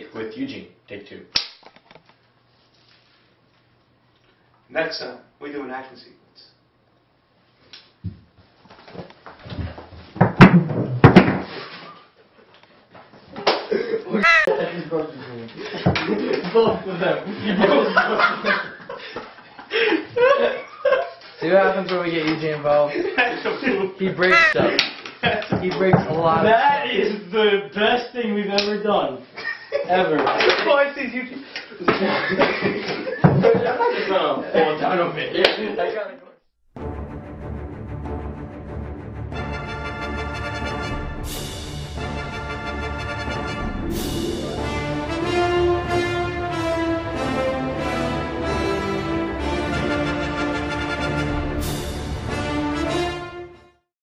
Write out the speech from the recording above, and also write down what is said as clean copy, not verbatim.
with Eugene. Take 2. Next time, we do an action sequence. Both of them. See what happens when we get Eugene involved? He breaks stuff. He breaks a lot of stuff. That is the best thing we've ever done. Ever. Oh, I see Eugene. I'm not just gonna fall down a bit. I gotta go.